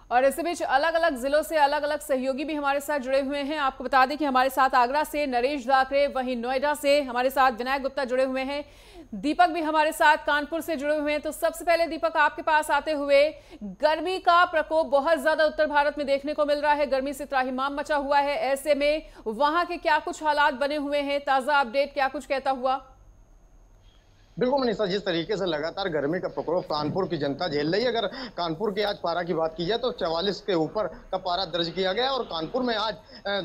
और इसी बीच अलग अलग जिलों से अलग अलग सहयोगी भी हमारे साथ जुड़े हुए हैं। आपको बता दें कि हमारे साथ आगरा से नरेश दाकरे, वहीं नोएडा से हमारे साथ विनायक गुप्ता जुड़े हुए हैं, दीपक भी हमारे साथ कानपुर से जुड़े हुए हैं। तो सबसे पहले दीपक, आपके पास आते हुए, गर्मी का प्रकोप बहुत ज्यादा उत्तर भारत में देखने को मिल रहा है, गर्मी से त्राहिमाम मचा हुआ है। ऐसे में वहां के क्या कुछ हालात बने हुए हैं, ताजा अपडेट क्या कुछ कहता हुआ? बिल्कुल मनीषा, जिस तरीके से लगातार गर्मी का प्रकोप कानपुर की जनता झेल रही है। अगर कानपुर के आज पारा की बात की जाए तो 44 के ऊपर का पारा दर्ज किया गया और कानपुर में आज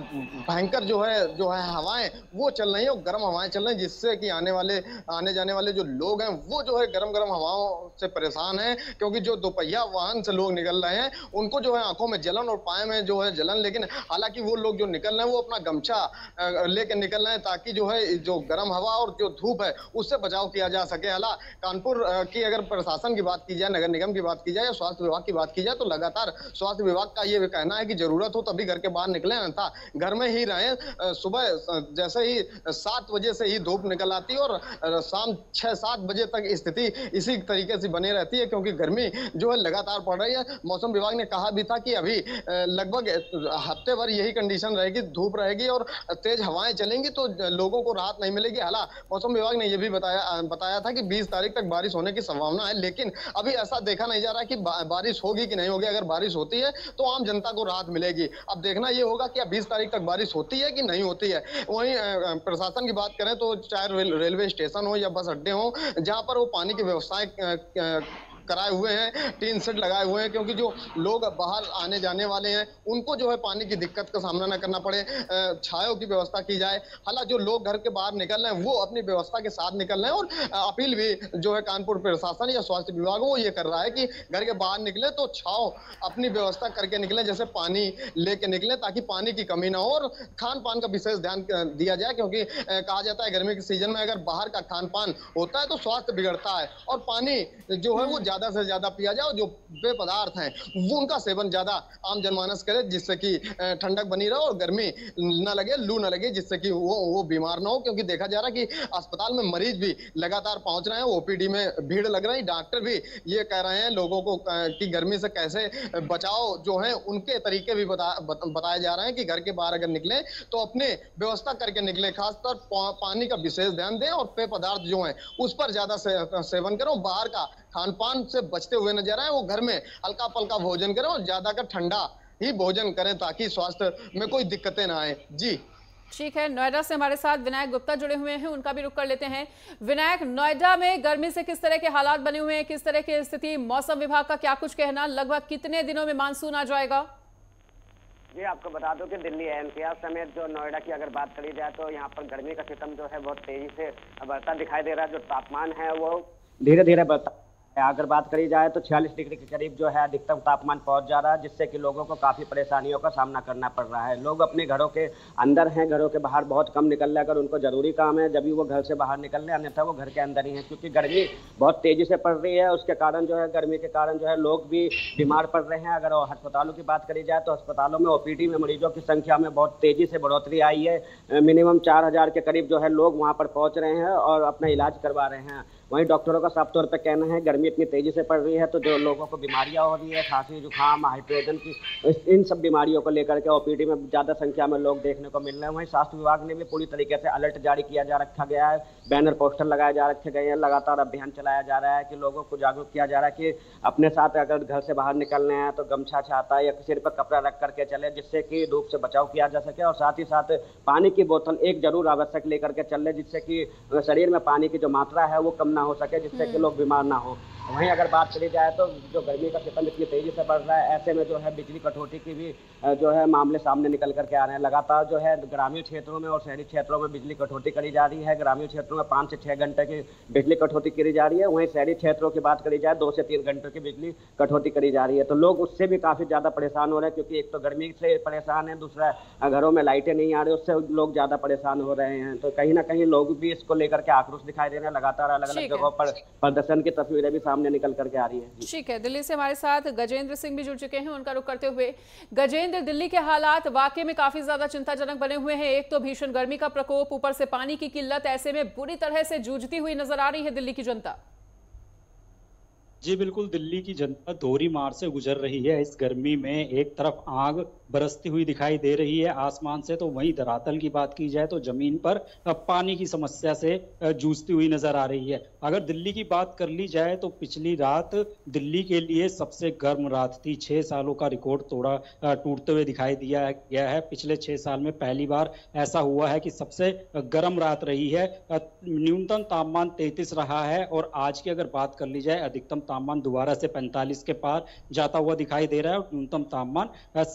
भयंकर जो है हवाएं वो चल रही हैं और गर्म हवाएं चल रही हैं, जिससे कि आने जाने वाले जो लोग हैं वो जो है गर्म गर्म हवाओं से परेशान हैं। क्योंकि जो दोपहिया वाहन से लोग निकल रहे हैं उनको जो है आंखों में जलन और पाए में जो है जलन, लेकिन हालांकि वो लोग जो निकल रहे हैं वो अपना गमछा लेके निकल रहे हैं ताकि जो है जो गर्म हवा और जो धूप है उससे बचाव किया जा सके। हालांकि कानपुर की अगर प्रशासन की बात की जाए, नगर निगम की बात की जाए या स्वास्थ्य विभाग की बात की जाए तो लगातार स्वास्थ्य विभाग का ये कहना है कि जरूरत हो तभी घर के बाहर निकले, अन्यथा घर में ही रहें। सुबह जैसे ही 7 बजे से ही धूप निकल आती है और शाम 6-7 बजे तक स्थिति इसी तरीके से बनी रहती है, क्योंकि गर्मी जो है लगातार पड़ रही है। मौसम विभाग ने कहा भी था कि अभी लगभग हफ्ते भर यही कंडीशन रहेगी, धूप रहेगी और तेज हवाएं चलेंगी तो लोगों को राहत नहीं मिलेगी। हालांकि मौसम विभाग ने यह भी बताया था कि 20 तारीख तक बारिश होने की संभावना है, लेकिन अभी ऐसा देखा नहीं जा रहा कि बारिश होगी कि नहीं होगी। अगर बारिश होती है तो आम जनता को राहत मिलेगी। अब देखना यह होगा कि अब 20 तारीख तक बारिश होती है कि नहीं होती है। वहीं प्रशासन की बात करें तो चाहे रेलवे स्टेशन हो या बस अड्डे हो, जहां पर वो पानी की व्यवस्थाएं कराए हुए हैं, टीन सेट लगाए हुए हैं, क्योंकि जो लोग बाहर आने जाने वाले हैं उनको जो है पानी की दिक्कत का सामना न करना पड़े, छायों की व्यवस्था की जाए। हालांकि जो लोग घर के बाहर निकल रहे हैं वो अपनी व्यवस्था के साथ निकल रहे हैं और अपील भी जो है कानपुर प्रशासन या स्वास्थ्य विभाग वो ये कर रहा है कि घर के बाहर निकले तो छाव अपनी व्यवस्था करके निकले, जैसे पानी लेके निकले ताकि पानी की कमी ना हो। और खान पान का विशेष ध्यान दिया जाए, क्योंकि कहा जाता है गर्मी के सीजन में अगर बाहर का खान पान होता है तो स्वास्थ्य बिगड़ता है और पानी जो है वो ज्यादा से ज्यादा पिया जाए और जो पेय पदार्थ हैं वो उनका सेवन ज्यादा आम जनमानस करे, जिससे कि ठंडक बनी रहे और गर्मी ना लगे, लू ना लगे, जिससे कि वो बीमार ना हो। क्योंकि देखा जा रहा है कि अस्पताल में मरीज भी लगातार पहुंच रहे हैं, ओपीडी में भीड़ लग रही है। डॉक्टर भी ये कह रहे हैं लोगों को कि गर्मी से कैसे बचाव जो है उनके तरीके भी बताए जा रहे हैं कि घर के बाहर अगर निकले तो अपने व्यवस्था करके निकले, खासतौर पानी का विशेष ध्यान दें और पेय पदार्थ जो है उस पर ज्यादा सेवन करो। बाहर का खान पान से बचते हुए नजर आए, वो घर में हल्का पल्का भोजन करें और ज्यादा कर ठंडा ही भोजन करें ताकि स्वास्थ्य में कोई दिक्कतें ना आए। जी ठीक है, नोएडा से हमारे साथ विनायक गुप्ता जुड़े हुए हैं, उनका भी रुख कर लेते हैं। विनायक, नोएडा में गर्मी से किस तरह के हालात बने हुए हैं, किस तरह की स्थिति, मौसम विभाग का क्या कुछ कहना, लगभग कितने दिनों में मानसून आ जाएगा? जी, आपको बता दूं कि दिल्ली एनसीआर समेत जो नोएडा की अगर बात करी जाए तो यहाँ पर गर्मी का सितम जो है बहुत तेजी से बढ़ता दिखाई दे रहा है। जो तापमान है वो धीरे धीरे बढ़ता है। अगर बात करी जाए तो 46 डिग्री के करीब जो है अधिकतम तापमान पहुंच जा रहा है, जिससे कि लोगों को काफी परेशानियों का सामना करना पड़ रहा है। लोग अपने घरों के अंदर हैं, घरों के बाहर बहुत कम निकल रहे हैं। अगर उनको जरूरी काम है जब भी वो घर से बाहर निकल रहे हैं, अन्यथा वो घर के अंदर ही हैं, क्योंकि गर्मी बहुत तेजी से पड़ रही है। उसके कारण जो है गर्मी के कारण जो है लोग भी बीमार पड़ रहे हैं। अगर अस्पतालों की बात करी जाए तो अस्पतालों में ओपीडी में मरीजों की संख्या में बहुत तेजी से बढ़ोतरी आई है। मिनिमम 4000 के करीब जो है लोग वहाँ पर पहुंच रहे हैं और अपना इलाज करवा रहे हैं। वहीं डॉक्टरों का साफ तौर पर कहना है गर्मी इतनी तेजी से पड़ रही है तो जो लोगों को बीमारियां हो रही है, खांसी जुकाम हाइड्रोजन की, इन सब बीमारियों को लेकर के ओपीडी में ज्यादा संख्या में लोग देखने को मिल रहे हैं। वहीं स्वास्थ्य विभाग ने भी पूरी तरीके से अलर्ट जारी किया जा रखा गया है, बैनर पोस्टर लगाए जा रखे गए हैं, लगातार अभियान चलाया जा रहा है कि लोगों को जागरूक किया जा रहा है कि अपने साथ अगर घर से बाहर निकलने हैं तो गमछा छाता या सिर पर कपड़ा रख करके चले, जिससे कि धूप से बचाव किया जा सके। और साथ ही साथ पानी की बोतल एक जरूर आवश्यक लेकर के चले, जिससे कि शरीर में पानी की जो मात्रा है वो कम ना हो सके, जिससे कि लोग बीमार ना हो। वहीं अगर बात करी जाए तो जो गर्मी का सितम इतनी तेजी से बढ़ रहा है, ऐसे में जो है बिजली कटौती की भी जो है मामले सामने निकल करके आ रहे हैं। लगातार जो है ग्रामीण क्षेत्रों में और शहरी क्षेत्रों में बिजली कटौती करी जा रही है। ग्रामीण क्षेत्रों में 5 से 6 घंटे की बिजली कटौती करी जा रही है। वहीं शहरी क्षेत्रों की बात करी जाए 2 से 3 घंटों की बिजली कटौती करी जा रही है। तो लोग उससे भी काफी ज्यादा परेशान हो रहे हैं, क्योंकि एक तो गर्मी से परेशान है, दूसरा घरों में लाइटें नहीं आ रही, उससे लोग ज्यादा परेशान हो रहे हैं। तो कहीं ना कहीं लोग भी इसको लेकर के आक्रोश दिखाई दे रहे हैं। लगातार अलग अलग जगहों पर प्रदर्शन की तस्वीरें भी सामने निकल करके आ रही है। ठीक है, दिल्ली से हमारे साथ गजेंद्र सिंह भी जुड़ चुके हैं, उनका रुख करते हुए। गजेंद्र, दिल्ली के हालात वाकई में काफी ज्यादा चिंताजनक बने हुए हैं। एक तो भीषण गर्मी का प्रकोप, ऊपर से पानी की किल्लत, ऐसे में बुरी तरह से जूझती हुई नजर आ रही है दिल्ली की जनता। जी बिल्कुल, दिल्ली की जनता दोहरी मार से गुजर रही है। इस गर्मी में एक तरफ आग बरसती हुई दिखाई दे रही है आसमान से, तो वहीं धरातल की बात की जाए तो जमीन पर पानी की समस्या से जूझती हुई नजर आ रही है। अगर दिल्ली की बात कर ली जाए तो पिछली रात दिल्ली के लिए सबसे गर्म रात थी। 6 सालों का रिकॉर्ड टूटते हुए दिखाई दिया गया है। पिछले 6 साल में पहली बार ऐसा हुआ है कि सबसे गर्म रात रही है। न्यूनतम तापमान 33 रहा है और आज की अगर बात कर ली जाए अधिकतम तापमान दोबारा से 45 के पार जाता हुआ दिखाई दे रहा है और न्यूनतम तापमान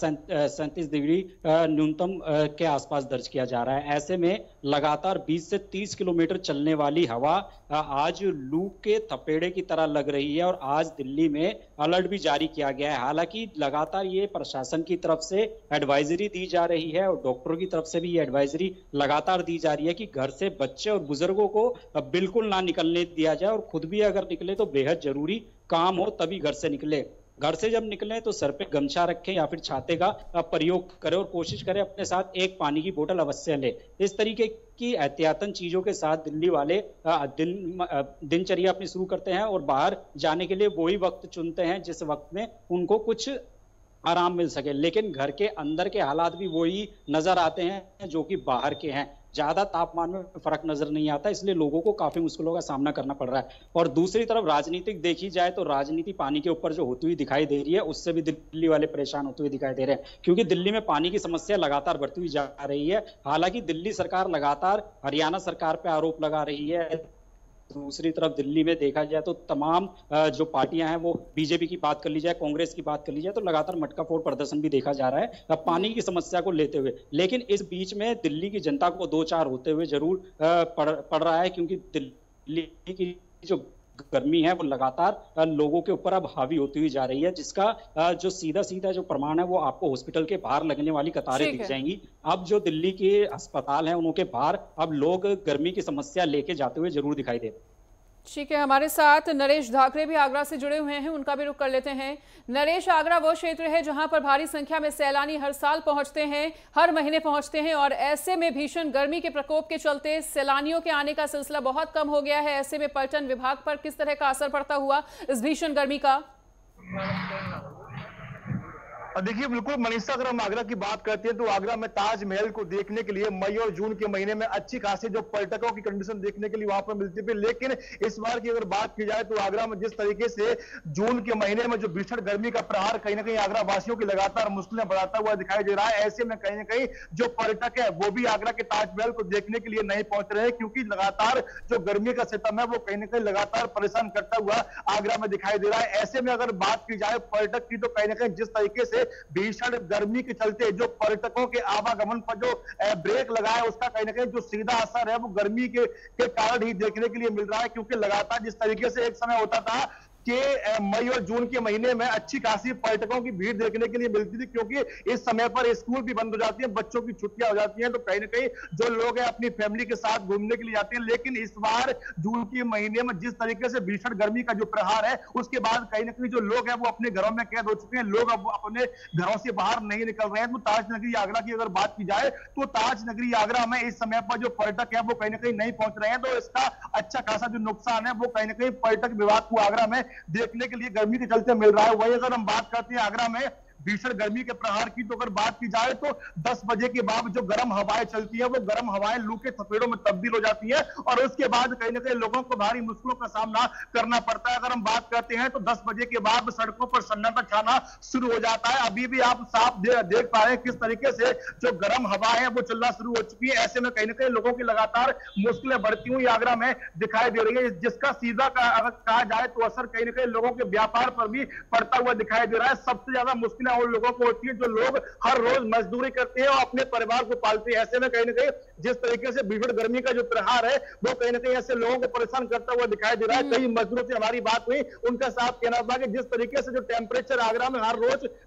37 डिग्री न्यूनतम के आसपास दर्ज किया जा रहा है। ऐसे में लगातार 20 से 30 किलोमीटर चलने वाली हवा आज लू के थपेड़े की तरह लग रही है और आज दिल्ली में अलर्ट भी जारी किया गया है। हालांकि लगातार ये प्रशासन की तरफ से एडवाइजरी दी जा रही है और डॉक्टरों की तरफ से भी ये एडवाइजरी लगातार दी जा रही है कि घर से बच्चे और बुजुर्गों को बिल्कुल ना निकलने दिया जाए और खुद भी अगर निकले तो बेहद जरूरी काम हो तभी घर से निकले। घर से जब निकले तो सर पे गमछा रखें या फिर छाते का प्रयोग करें और कोशिश करें अपने साथ एक पानी की बोतल अवश्य लें। इस तरीके की एहतियातन चीजों के साथ दिल्ली वाले दिनचर्या अपनी शुरू करते हैं और बाहर जाने के लिए वही वक्त चुनते हैं जिस वक्त में उनको कुछ आराम मिल सके। लेकिन घर के अंदर के हालात भी वही नजर आते हैं जो कि बाहर के हैं। ज्यादा तापमान में फर्क नजर नहीं आता, इसलिए लोगों को काफी मुश्किलों का सामना करना पड़ रहा है। और दूसरी तरफ राजनीतिक देखी जाए तो राजनीति पानी के ऊपर जो होती हुई दिखाई दे रही है उससे भी दिल्ली वाले परेशान होते हुए दिखाई दे रहे हैं, क्योंकि दिल्ली में पानी की समस्या लगातार बढ़ती हुई जा रही है। हालांकि दिल्ली सरकार लगातार हरियाणा सरकार पर आरोप लगा रही है। दूसरी तरफ दिल्ली में देखा जाए तो तमाम जो पार्टियां हैं वो बीजेपी की बात कर ली जाए, कांग्रेस की बात कर ली जाए तो लगातार मटका फोड़ प्रदर्शन भी देखा जा रहा है पानी की समस्या को लेते हुए। लेकिन इस बीच में दिल्ली की जनता को दो चार होते हुए जरूर पड़ रहा है, क्योंकि दिल्ली की जो गर्मी है वो लगातार लोगों के ऊपर अब हावी होती हुई जा रही है, जिसका जो सीधा सीधा जो प्रमाण है वो आपको हॉस्पिटल के बाहर लगने वाली कतारें दिख जाएंगी। अब जो दिल्ली के अस्पताल हैं उनके बाहर अब लोग गर्मी की समस्या लेके जाते हुए जरूर दिखाई दे। ठीक है, हमारे साथ नरेश धाकरे भी आगरा से जुड़े हुए हैं, उनका भी रुख कर लेते हैं। नरेश, आगरा वो क्षेत्र है जहां पर भारी संख्या में सैलानी हर साल पहुंचते हैं, हर महीने पहुंचते हैं और ऐसे में भीषण गर्मी के प्रकोप के चलते सैलानियों के आने का सिलसिला बहुत कम हो गया है। ऐसे में पर्यटन विभाग पर किस तरह का असर पड़ता हुआ इस भीषण गर्मी का? देखिए बिल्कुल मनीषा, अगर हम आगरा की बात करते हैं तो आगरा में ताजमहल को देखने के लिए मई और जून के महीने में अच्छी खासी जो पर्यटकों की कंडीशन देखने के लिए वहां पर मिलती थी। लेकिन इस बार की अगर बात की जाए तो आगरा में जिस तरीके से जून के महीने में जो भीषण गर्मी का प्रहार कहीं ना कहीं आगरा वासियों की लगातार मुश्किलें बढ़ाता हुआ दिखाई दे रहा है। ऐसे में कहीं ना कहीं जो पर्यटक है वो भी आगरा के ताजमहल को देखने के लिए नहीं पहुंच रहे हैं, क्योंकि लगातार जो गर्मी का सितम है वो कहीं ना कहीं लगातार परेशान करता हुआ आगरा में दिखाई दे रहा है। ऐसे में अगर बात की जाए पर्यटक की तो कहीं ना कहीं जिस तरीके से भीषण गर्मी के चलते जो पर्यटकों के आवागमन पर जो ब्रेक लगा है उसका कहीं ना कहीं जो सीधा असर है वो गर्मी के कारण ही देखने के लिए मिल रहा है। क्योंकि लगातार जिस तरीके से एक समय होता था कि मई और जून के महीने में अच्छी खासी पर्यटकों की भीड़ देखने के लिए मिलती थी, क्योंकि इस समय पर स्कूल भी बंद हो जाती है, बच्चों की छुट्टियां हो जाती हैं, तो कहीं ना कहीं जो लोग हैं अपनी फैमिली के साथ घूमने के लिए जाते हैं। लेकिन इस बार जून के महीने में जिस तरीके से भीषण गर्मी का जो प्रहार है उसके बाद कहीं ना कहीं जो लोग हैं वो अपने घरों में कैद हो चुके हैं, लोग अब अपने घरों से बाहर नहीं निकल रहे हैं। तो ताज नगरी आगरा की अगर बात की जाए तो ताज नगरी आगरा में इस समय पर जो पर्यटक है वो कहीं ना कहीं नहीं पहुंच रहे हैं, तो इसका अच्छा खासा जो नुकसान है वो कहीं ना कहीं पर्यटक विभाग को आगरा में देखने के लिए गर्मी के चलते मिल रहा है। वही अगर हम बात करते हैं आगरा में भीषण गर्मी के प्रहार की तो अगर बात की जाए तो 10 बजे के बाद जो गर्म हवाएं चलती है वो गर्म हवाएं लू के थपेड़ों में तब्दील हो जाती है और उसके बाद कहीं ना कहीं लोगों को भारी मुश्किलों का सामना करना पड़ता है। अगर हम बात करते हैं तो 10 बजे के बाद सड़कों पर सन्नाटा छाना शुरू हो जाता है। अभी भी आप साफ देख पा रहे हैं किस तरीके से जो गर्म हवा है वो चलना शुरू हो चुकी है। ऐसे में कहीं ना कहीं लोगों की लगातार मुश्किलें बढ़ती हुई आगरा में दिखाई दे रही है, जिसका सीधा अगर कहा जाए तो असर कहीं ना कहीं लोगों के व्यापार पर भी पड़ता हुआ दिखाई दे रहा है। सबसे ज्यादा मुश्किल उन लोगों को होती है जो लोग हर रोज मजदूरी करते हैं और अपने परिवार को पालते हैं। ऐसे में कहीं ना कहीं जिस तरीके से भीषण गर्मी का जो प्रहार है वो कहीं ना कहीं ऐसे लोगों को परेशान करता हुआ दिखाई दे रहा है। कई मजदूरों से हमारी बात हुई, उनका साफ कहना था कि जिस तरीके से जो टेम्परेचर आगरा में हर रोज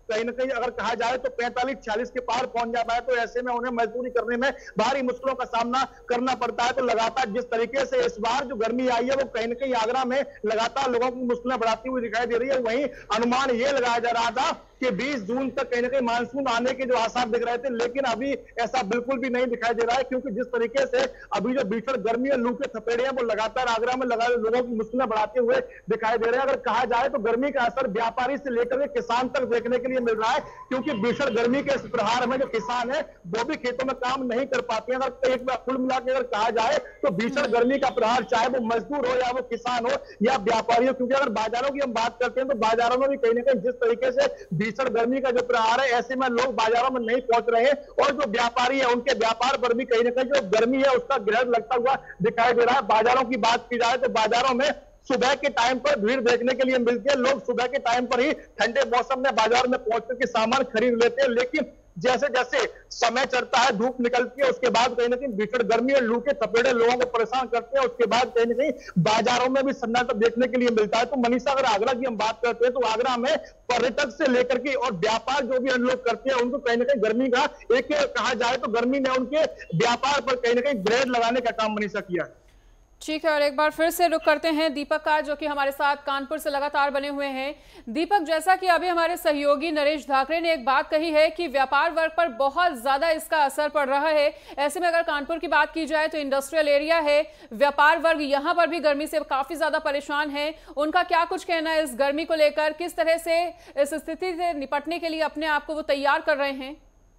कहीं ना कहीं अगर कहा जाए तो 45-46 के पार पहुंच जाता है, तो ऐसे में उन्हें मजदूरी करने में भारी मुश्किलों का सामना करना पड़ता है। तो लगातार जिस तरीके से इस बार जो गर्मी आई है वो कहीं ना कहीं आगरा में लगातार लोगों की मुश्किलें बढ़ाती हुई दिखाई दे रही है। वहीं अनुमान ये लगाया जा रहा था कि 20 जून तक कहीं ना कहीं मानसून आने के जो आसार दिख रहे थे, लेकिन अभी ऐसा बिल्कुल भी नहीं दिखाई दे रहा है, क्योंकि जिस तरीके से अभी जो भीषण गर्मी और लू के थपेड़े हैं वो लगातार आगरा में लोगों की मुश्किलें बढ़ाते हुए दिखाई दे रहे हैं। अगर कहा जाए तो गर्मी का असर व्यापारी से लेकर के किसान तक देखने के लिए मिल रहा है, क्योंकि भीषण गर्मी के इस प्रहार में जो किसान है वो भी खेतों में काम नहीं कर पाते हैं। अगर एक बार कुल मिला के अगर कहा जाए तो भीषण गर्मी का प्रहार चाहे वो मजदूर हो या वो किसान हो या व्यापारी हो, क्योंकि अगर बाजारों की हम बात करते हैं तो बाजारों में भी कहीं ना कहीं जिस तरीके से भीषण गर्मी का जो प्रहार है, ऐसे में लोग बाजारों में नहीं पहुंच रहे हैं और जो व्यापारी है उनके व्यापार पर भी कहीं ना कहीं जो गर्मी है उसका ग्रहण लगता हुआ दिखाई दे रहा है। बाजारों की बात की जाए तो बाजारों में सुबह के टाइम पर भीड़ देखने के लिए मिलती है। लोग सुबह के टाइम पर ही ठंडे मौसम में बाजार में पहुंच करके सामान खरीद लेते हैं, लेकिन जैसे जैसे समय चलता है, धूप निकलती है, उसके बाद कहीं ना कहीं भीषण गर्मी और लू के थपेड़े लोगों को परेशान करते हैं। उसके बाद कहीं ना कहीं बाजारों में भी सन्नाटा देखने के लिए मिलता है। तो मनीषा, अगर आगरा की हम बात करते हैं तो आगरा में पर्यटक से लेकर के और व्यापार जो भी हम लोग करते हैं उनको कहीं ना कहीं गर्मी का एक कहा जाए तो गर्मी ने उनके व्यापार पर कहीं ना कहीं ग्रेड लगाने का काम मनीषा किया है। ठीक है, और एक बार फिर से रुक करते हैं दीपक का, जो कि हमारे साथ कानपुर से लगातार बने हुए हैं। दीपक, जैसा कि अभी हमारे सहयोगी नरेश धाकरे ने एक बात कही है कि व्यापार वर्ग पर बहुत ज्यादा इसका असर पड़ रहा है, ऐसे में अगर कानपुर की बात की जाए तो इंडस्ट्रियल एरिया है, व्यापार वर्ग यहाँ पर भी गर्मी से काफी ज्यादा परेशान है। उनका क्या कुछ कहना है इस गर्मी को लेकर, किस तरह से इस स्थिति से निपटने के लिए अपने आप को वो तैयार कर रहे हैं?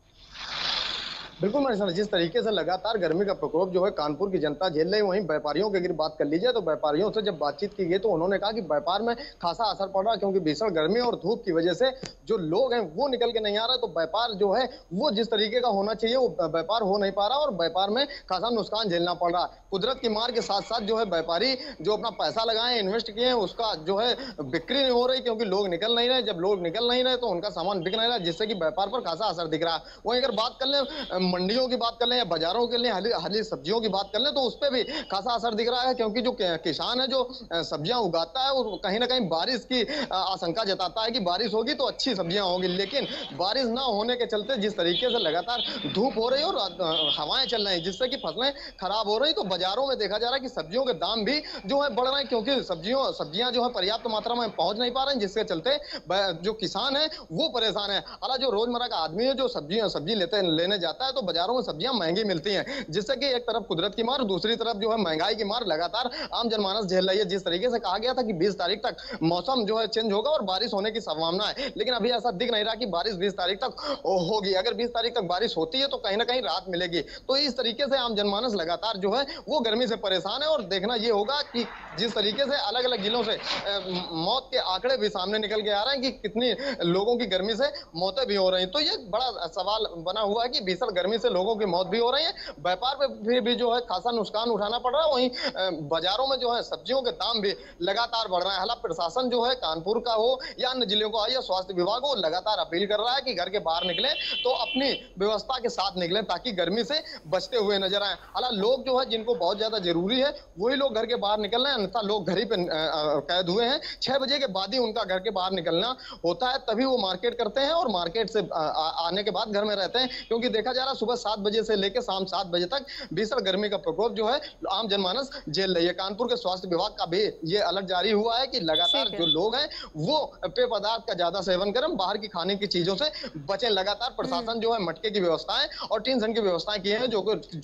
बिल्कुल मनीषा, जिस तरीके से लगातार गर्मी का प्रकोप जो है कानपुर की जनता झेल रही है, वहीं व्यापारियों की अगर बात कर लीजिए तो व्यापारियों से जब बातचीत की गई तो उन्होंने कहा कि व्यापार में खासा असर पड़ रहा है, क्योंकि भीषण गर्मी और धूप की वजह से जो लोग हैं वो निकल के नहीं आ रहे। तो व्यापार जो है वो जिस तरीके का होना चाहिए वो व्यापार हो नहीं पा रहा और व्यापार में खासा नुकसान झेलना पड़ रहा है। कुदरत की मार के साथ साथ जो है व्यापारी जो अपना पैसा लगाए, इन्वेस्ट किए हैं, उसका जो है बिक्री नहीं हो रही, क्योंकि लोग निकल नहीं रहे। जब लोग निकल नहीं रहे तो उनका सामान बिक नहीं रहा, जिससे कि व्यापार पर खासा असर दिख रहा है। वहीं अगर बात कर लें मंडियों की बात कर लें या बाजारों के लिए हरी सब्जियों की बात कर लें तो उस पर भी खासा असर दिख रहा है, क्योंकि जो किसान है जो सब्जियां उगाता है वो कहीं ना कहीं बारिश की आशंका जताता है कि बारिश होगी तो अच्छी सब्जियां होंगी, लेकिन बारिश ना होने के चलते जिस तरीके से लगातार धूप हो रही है और हवाएं चल रही है जिससे कि फसलें खराब हो रही, तो बाजारों में देखा जा रहा है कि सब्जियों के दाम भी जो है बढ़ रहे हैं, क्योंकि सब्जियां जो है पर्याप्त मात्रा में पहुंच नहीं पा रही, जिसके चलते जो किसान है वो परेशान है। हालांकि जो रोजमर्रा का आदमी है जो सब्जी लेने जाता है तो बाजारों में सब्जियां महंगी मिलती हैं, जिससे कि एक तरफ कुदरत की मार, दूसरी तरफ जो है महंगाई की मार लगातार आम जनमानस झेल रही है। जिस तरीके से कहा गया था कि 20 तारीख तक मौसम जो है चेंज होगा और बारिश होने की संभावना है, लेकिन अभी ऐसा दिख नहीं रहा कि बारिश 20 तारीख तक होगी। अगर 20 तारीख तक बारिश होती है तो कहीं ना कहीं राहत मिलेगी। तो इस तरीके से आम जनमानस लगातार जो है वो गर्मी से परेशान है और देखना ये होगा कि जिस तरीके से अलग अलग जिलों से मौत के आंकड़े भी सामने निकल के आ रहे हैं कि कितनी लोगों की गर्मी से मौतें भी हो रही हैं, तो ये बड़ा सवाल बना हुआ है कि भीषण गर्मी से लोगों की मौत भी हो रही है, व्यापार पे भी जो है खासा नुकसान उठाना पड़ रहा है। वहीं बाजारों में जो है सब्जियों के दाम भी लगातार बढ़ रहे हैं। हालांकि प्रशासन जो है कानपुर का हो या अन्य जिलों का या स्वास्थ्य विभाग हो लगातार अपील कर रहा है कि घर के बाहर निकले तो अपनी व्यवस्था के साथ निकले ताकि गर्मी से बचते हुए नजर आए। हालांकि लोग जो है जिनको बहुत ज्यादा जरूरी है वही लोग घर के बाहर निकल रहे हैं, अन्यथा लोग घर ही पे कैद हुए हैं। 6 बजे के बाद ही उनका घर के बाहर निकलना होता है, तभी वो मार्केट करते हैं और मार्केट से आने के बाद घर में रहते हैं, क्योंकि देखा जा रहा है सुबह 7 बजे से लेकर शाम 7 बजे तक भीषण गर्मी का प्रकोप जो है आम जनमानस झेल रही है। कानपुर के स्वास्थ्य विभाग का भी ये अलर्ट जारी हुआ है कि लगातार जो लोग हैं वो पेय पदार्थ का ज्यादा सेवन करें, बाहर की खाने की चीजों से बचें। लगातार प्रशासन जो है मटके की व्यवस्थाएं और टीन सन की व्यवस्थाएं की है,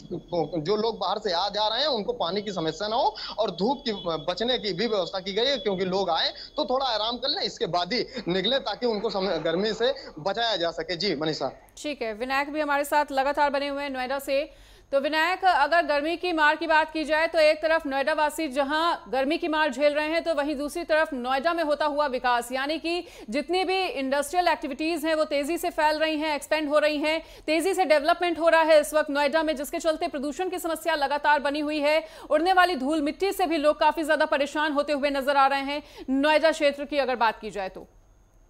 जो लोग बाहर से आ जा रहे हैं उनको पानी की समस्या ना हो और धूप की बचने की भी व्यवस्था की गई है, क्योंकि लोग आए तो थोड़ा आराम कर लें, इसके बाद ही निकले ताकि उनको गर्मी से बचाया जा सके। जी मनीषा। ठीक है, विनायक भी हमारे साथ लगातार बने हुए हैं नोएडा से। तो विनायक, अगर गर्मी की मार की बात की जाए तो एक तरफ नोएडा वासी जहां गर्मी की मार झेल रहे हैं तो वहीं दूसरी तरफ नोएडा में होता हुआ विकास, यानी कि जितनी भी इंडस्ट्रियल एक्टिविटीज हैं वो तेजी से फैल रही हैं, एक्सपेंड हो रही हैं, तेजी से डेवलपमेंट हो रहा है इस वक्त नोएडा में, जिसके चलते प्रदूषण की समस्या लगातार बनी हुई है। उड़ने वाली धूल मिट्टी से भी लोग काफी ज्यादा परेशान होते हुए नजर आ रहे हैं नोएडा क्षेत्र की अगर बात की जाए तो।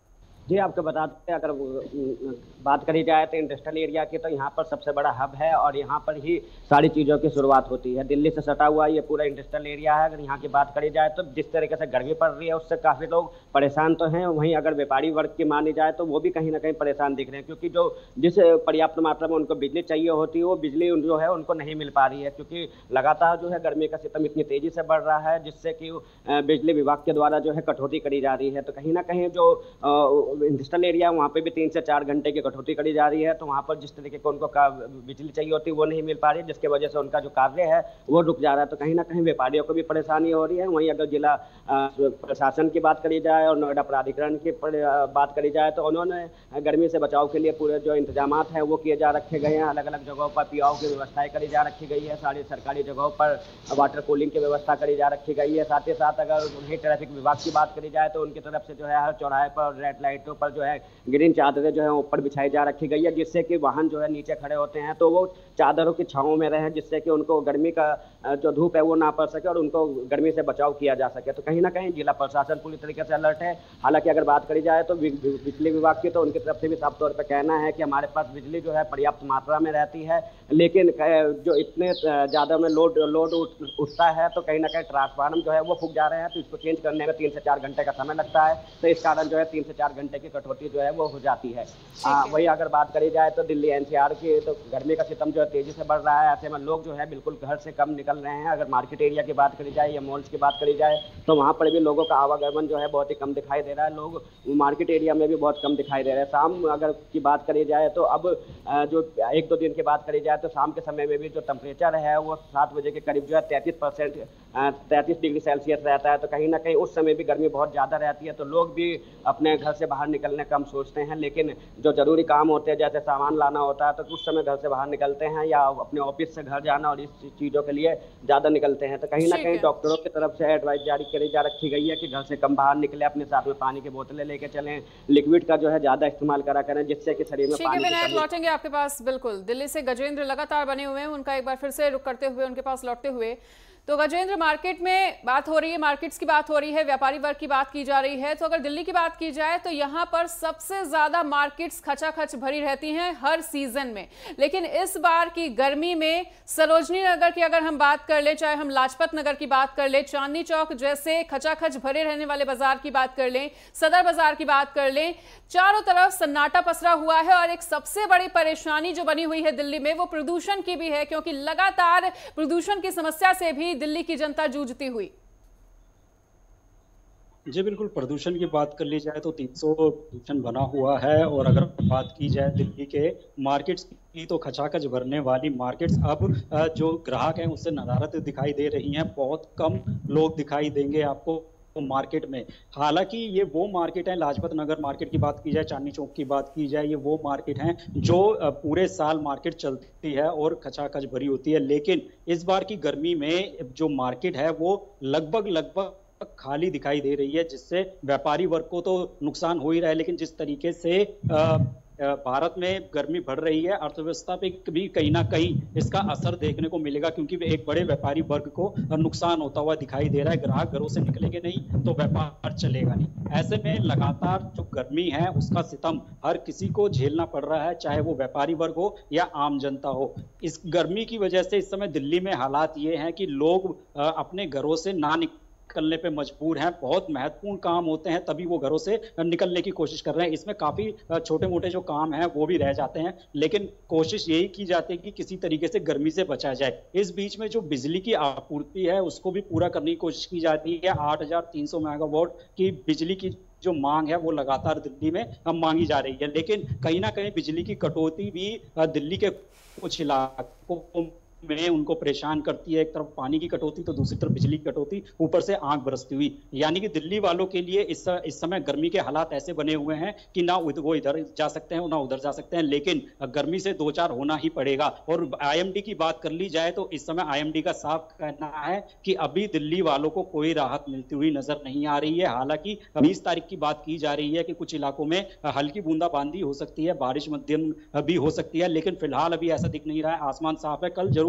जी आपको बता दें, अगर बात करी जाए तो इंडस्ट्रियल एरिया की, तो यहाँ पर सबसे बड़ा हब है और यहाँ पर ही सारी चीज़ों की शुरुआत होती है। दिल्ली से सटा हुआ ये पूरा इंडस्ट्रियल एरिया है। अगर यहाँ की बात करी जाए तो जिस तरीके से गर्मी पड़ रही है उससे काफ़ी लोग परेशान तो हैं। वहीं अगर व्यापारी वर्ग की मानी जाए तो वो भी कहीं ना कहीं परेशान दिख रहे हैं, क्योंकि जो जिस पर्याप्त मात्रा में उनको बिजली चाहिए होती है वो बिजली जो है उनको नहीं मिल पा रही है, क्योंकि लगातार जो है गर्मी का सितम इतनी तेज़ी से बढ़ रहा है, जिससे कि बिजली विभाग के द्वारा जो है कटौती करी जा रही है। तो कहीं ना कहीं जो इंडस्ट्रियल एरिया वहाँ पे भी 3 से 4 घंटे की कटौती करी जा रही है। तो वहाँ पर जिस तरीके को उनको बिजली चाहिए होती है वो नहीं मिल पा रही, जिसकी वजह से उनका जो कार्य है वो रुक जा रहा है। तो कहीं ना कहीं व्यापारियों को भी परेशानी हो रही है। वहीं अगर जिला प्रशासन की बात करी जाए और नोएडा प्राधिकरण की बात करी जाए तो उन्होंने गर्मी से बचाव के लिए पूरे जो इंतजाम हैं वो किए जा रखे गए हैं। अलग अलग जगहों पर पीआओ की व्यवस्थाएं करी जा रखी गई है। सारी सरकारी जगहों पर वाटर कूलिंग की व्यवस्था करी जा रखी गई है। साथ ही साथ अगर वहीं ट्रैफिक विभाग की बात करी जाए तो उनकी तरफ से जो है हर चौराहे पर रेड लाइटों पर जो है ग्रीन चादरें जो है ऊपर बिछाई जा रखी गई है, जिससे कि वाहन जो है नीचे खड़े होते हैं तो वो चादरों की छांव में रहे, जिससे कि उनको गर्मी का जो धूप है वो ना पड़ सके और उनको गर्मी से बचाव किया जा सके। तो कहीं ना कहीं जिला प्रशासन पूरी तरीके से अलर्ट है। हालांकि अगर बात करी जाए तो बिजली विभाग की, तो उनकी तरफ से भी साफ तौर पर कहना है कि हमारे पास बिजली जो है पर्याप्त मात्रा में रहती है, लेकिन जो इतने ज़्यादा में लोड उठता है तो कहीं ना कहीं ट्रांसफार्मर जो है वो फूक जा रहे हैं, तो इसको चेंज करने में 3 से 4 घंटे का समय लगता है। तो इस कारण जो है 3 से 4 घंटे की कटौती जो है वो हो जाती है। वही अगर बात करी जाए तो दिल्ली एनसीआर की, तो गर्मी का सितम जो है तेजी से बढ़ रहा है। ऐसे में लोग जो है बिल्कुल घर से कम निकल रहे हैं। अगर मार्केट एरिया की बात करी जाए या मॉल्स की बात करी जाए तो वहाँ पर भी लोगों का आवागमन जो है बहुत ही कम दिखाई दे रहा है। लोग मार्केट एरिया में भी बहुत कम दिखाई दे रहे हैं। शाम अगर की बात करी जाए तो अब जो 1-2 दिन की बात करी जाए तो शाम के समय में भी जो टेम्परेचर है वो 7 बजे के करीब जो है 33 डिग्री सेल्सियस रहता है। तो कहीं ना कहीं उस समय भी गर्मी बहुत ज़्यादा रहती है, तो लोग भी अपने घर से बाहर निकलने कम सोचते हैं। लेकिन जो ज़रूरी काम होते हैं जैसे सामान लाना होता है तो उस समय घर से बाहर निकलते हैं, या अपने ऑफिस से घर जाना और इस चीज़ों के लिए ज़्यादा निकलते हैं। तो कहीं ना कहीं डॉक्टरों की तरफ से एडवाइस जारी करी जा रखी गई है कि घर से कम बाहर निकले, अपने साथ में पानी की बोतलें लेके चलें, लिक्विड का जो है ज़्यादा इस्तेमाल करा करें, जिससे कि शरीर में पानी विनायक लौटेंगे आपके पास। बिल्कुल, दिल्ली से गजेंद्र लगातार बने हुए हैं, उनका एक बार फिर से रुक करते हुए उनके पास लौटते हुए। तो गजेंद्र, मार्केट में बात हो रही है, मार्केट्स की बात हो रही है, व्यापारी वर्ग की बात की जा रही है, तो अगर दिल्ली की बात की जाए तो यहाँ पर सबसे ज्यादा मार्केट्स खचाखच भरी रहती हैं हर सीजन में। लेकिन इस बार की गर्मी में सरोजनी नगर की अगर हम बात कर ले, चाहे हम लाजपत नगर की बात कर ले, चांदनी चौक जैसे खचाखच भरे रहने वाले बाजार की बात कर लें, सदर बाजार की बात कर लें, चारों तरफ सन्नाटा पसरा हुआ है। और एक सबसे बड़ी परेशानी जो बनी हुई है दिल्ली में वो प्रदूषण की भी है, क्योंकि लगातार प्रदूषण की समस्या से भी दिल्ली की जनता जूझती हुई। जी बिल्कुल, प्रदूषण की बात कर ली जाए तो 300 प्रदूषण बना हुआ है। और अगर बात की जाए दिल्ली के मार्केट्स की तो खचाखच भरने वाली मार्केट्स अब जो ग्राहक हैं उससे नदारत दिखाई दे रही हैं। बहुत कम लोग दिखाई देंगे आपको मार्केट में। हालांकि ये वो मार्केट है, लाजपत नगर मार्केट की बात की जाए, चांदनी चौक की बात की जाए, ये वो मार्केट हैं जो पूरे साल मार्केट चलती है और खचाखच भरी होती है। लेकिन इस बार की गर्मी में जो मार्केट है वो लगभग खाली दिखाई दे रही है, जिससे व्यापारी वर्ग को तो नुकसान हो ही रहा है। लेकिन जिस तरीके से भारत में गर्मी बढ़ रही है, अर्थव्यवस्था पे भी कहीं ना कहीं इसका असर देखने को मिलेगा, क्योंकि एक बड़े व्यापारी वर्ग को नुकसान होता हुआ दिखाई दे रहा है। ग्राहक घरों से निकलेंगे नहीं तो व्यापार चलेगा नहीं। ऐसे में लगातार जो गर्मी है उसका सितम हर किसी को झेलना पड़ रहा है, चाहे वो व्यापारी वर्ग हो या आम जनता हो। इस गर्मी की वजह से इस समय दिल्ली में हालात ये हैं कि लोग अपने घरों से ना निकलने पे मजबूर हैं। बहुत महत्वपूर्ण काम होते हैं तभी वो घरों से निकलने की कोशिश कर रहे हैं। इसमें काफी छोटे मोटे जो काम हैं वो भी रह जाते हैं, लेकिन कोशिश यही की जाती है कि किसी तरीके से गर्मी से बचा जाए। इस बीच में जो बिजली की आपूर्ति है उसको भी पूरा करने की कोशिश की जाती है। 8300 मेगावाट की बिजली की जो मांग है वो लगातार दिल्ली में मांगी जा रही है। लेकिन कहीं ना कहीं बिजली की कटौती भी दिल्ली के कुछ इलाकों में उनको परेशान करती है। एक तरफ पानी की कटौती तो दूसरी तरफ बिजली की कटौती, ऊपर से आग बरसती हुई। यानी कि दिल्ली वालों के लिए इस समय गर्मी के हालात ऐसे बने हुए हैं कि ना वो इधर जा सकते हैं ना उधर जा सकते हैं, लेकिन गर्मी से 2-4 होना ही पड़ेगा। और आईएमडी की बात कर ली जाए तो इस समय आईएमडी का साफ कहना है कि अभी दिल्ली वालों को कोई राहत मिलती हुई नजर नहीं आ रही है। हालांकि 20 तारीख की बात की जा रही है कि कुछ इलाकों में हल्की बूंदाबांदी हो सकती है, बारिश मध्यम भी हो सकती है, लेकिन फिलहाल अभी ऐसा दिख नहीं रहा है। आसमान साफ है, कल जरूर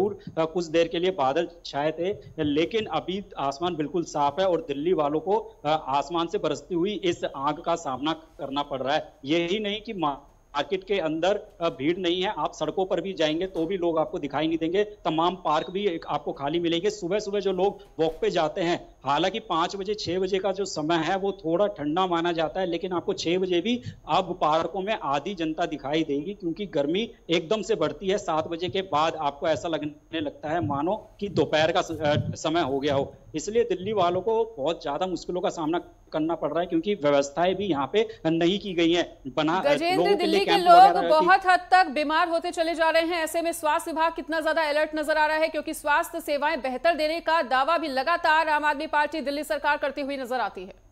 जरूर कुछ देर के लिए बादल छाए थे, लेकिन अभी आसमान बिल्कुल साफ है और दिल्ली वालों को आसमान से बरसती हुई इस आग का सामना करना पड़ रहा है। यही नहीं कि मार्केट के अंदर भीड़ नहीं है, आप सड़कों पर भी जाएंगे तो भी लोग आपको दिखाई नहीं देंगे, तमाम पार्क भी आपको खाली मिलेंगे। सुबह सुबह जो लोग वॉक पे जाते हैं, हालांकि 5 बजे 6 बजे का जो समय है वो थोड़ा ठंडा माना जाता है, लेकिन आपको 6 बजे भी अब पार्कों में आधी जनता दिखाई देगी, क्योंकि गर्मी एकदम से बढ़ती है। 7 बजे के बाद आपको ऐसा लगने लगता है मानो कि दोपहर का समय हो गया हो। इसलिए दिल्ली वालों को बहुत ज्यादा मुश्किलों का सामना करना पड़ रहा है, क्योंकि व्यवस्थाएं भी यहाँ पे नहीं की गई है। गजेंद्र, दिल्ली के लोग बहुत हद तक बीमार होते चले जा रहे हैं। ऐसे में स्वास्थ्य विभाग कितना ज्यादा अलर्ट नजर आ रहा है, क्योंकि स्वास्थ्य सेवाएं बेहतर देने का दावा भी लगातार आम आदमी पार्टी दिल्ली सरकार करती हुई नजर आती है।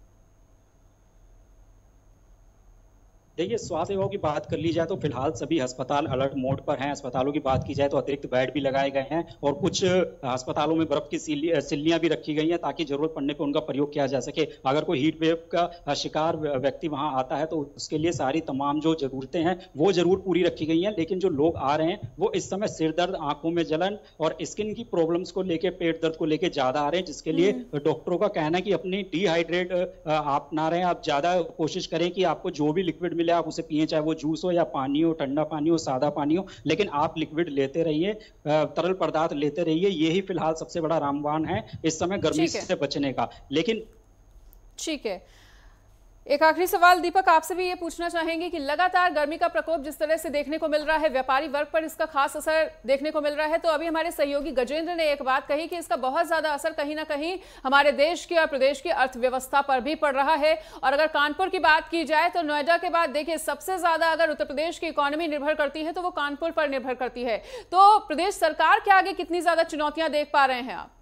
देखिए, स्वास्थ्य सेवाओं की बात कर ली जाए तो फिलहाल सभी अस्पताल अलर्ट मोड पर हैं। अस्पतालों की बात की जाए तो अतिरिक्त बेड भी लगाए गए हैं और कुछ अस्पतालों में बर्फ की सिल्लियां भी रखी गई हैं, ताकि जरूरत पड़ने पर उनका प्रयोग किया जा सके। अगर कोई हीट वेव का शिकार व्यक्ति वहां आता है तो उसके लिए सारी तमाम जो जरूरतें हैं वो जरूर पूरी रखी गई हैं। लेकिन जो लोग आ रहे हैं वो इस समय सिर दर्द, आंखों में जलन और स्किन की प्रॉब्लम्स को लेकर, पेट दर्द को लेकर ज्यादा आ रहे हैं, जिसके लिए डॉक्टरों का कहना है कि अपनी डिहाइड्रेट आप ना रहें, आप ज्यादा कोशिश करें कि आपको जो भी लिक्विड मिले आप उसे पिए, चाहे वो जूस हो या पानी हो, ठंडा पानी हो, सादा पानी हो, लेकिन आप लिक्विड लेते रहिए, तरल पदार्थ लेते रहिए। यही फिलहाल सबसे बड़ा रामबाण है इस समय गर्मी से बचने का। लेकिन ठीक है, एक आखिरी सवाल दीपक, आपसे भी ये पूछना चाहेंगे कि लगातार गर्मी का प्रकोप जिस तरह से देखने को मिल रहा है, व्यापारी वर्ग पर इसका खास असर देखने को मिल रहा है, तो अभी हमारे सहयोगी गजेंद्र ने एक बात कही कि इसका बहुत ज्यादा असर कहीं ना कहीं हमारे देश की और प्रदेश की अर्थव्यवस्था पर भी पड़ रहा है। और अगर कानपुर की बात की जाए तो नोएडा के बाद देखिए सबसे ज्यादा अगर उत्तर प्रदेश की इकोनॉमी निर्भर करती है तो वो कानपुर पर निर्भर करती है। तो प्रदेश सरकार के आगे कितनी ज्यादा चुनौतियां देख पा रहे हैं आप?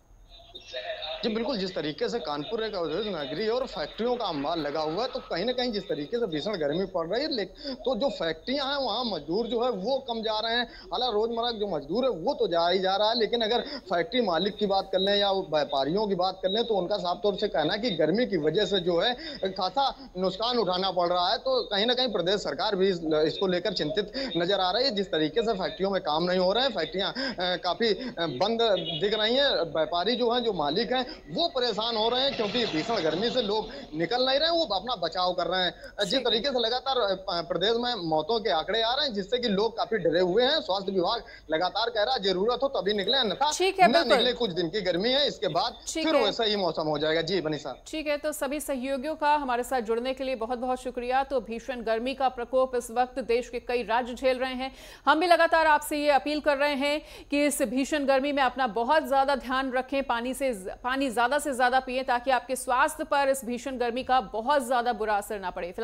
जी बिल्कुल, जिस तरीके से कानपुर एक औद्योगिक नगरी है और फैक्ट्रियों का अंबार लगा हुआ है, तो कहीं ना कहीं जिस तरीके से भीषण गर्मी पड़ रही है, तो जो फैक्ट्रियां हैं वहाँ मजदूर जो है वो कम जा रहे हैं। हालांकि रोजमर्रा जो मजदूर है वो तो जा ही जा रहा है, लेकिन अगर फैक्ट्री मालिक की बात कर लें या व्यापारियों की बात कर लें तो उनका साफ तौर से कहना है कि गर्मी की वजह से जो है खासा नुकसान उठाना पड़ रहा है। तो कहीं ना कहीं प्रदेश सरकार भी इसको लेकर चिंतित नजर आ रही है। जिस तरीके से फैक्ट्रियों में काम नहीं हो रहे हैं, फैक्ट्रियां काफी बंद दिख रही हैं, व्यापारी जो है, जो मालिक है, वो परेशान हो रहे हैं, क्योंकि भीषण गर्मी से लोग निकल नहीं रहे हैं, वो अपना बचाव कर रहे हैं। जिस तरीके से लगातार प्रदेश में मौतों के आंकड़े आ रहे हैं, जिससे कि लोग काफी डरे हुए हैं। स्वास्थ्य विभाग लगातार कह रहा है जरूरत हो तभी निकले, अन्यथा न निकले। कुछ दिन की गर्मी है, इसके बाद फिर वैसा ही मौसम हो जाएगा। जी बनी साहब। ठीक है, तो सभी सहयोगियों का हमारे साथ जुड़ने के लिए बहुत बहुत शुक्रिया। तो भीषण गर्मी का प्रकोप इस वक्त देश के कई राज्य झेल रहे हैं। हम भी लगातार आपसे ये अपील कर रहे हैं कि इस भीषण गर्मी में अपना बहुत ज्यादा ध्यान रखें, पानी ज्यादा से ज्यादा पिएं, ताकि आपके स्वास्थ्य पर इस भीषण गर्मी का बहुत ज्यादा बुरा असर ना पड़े।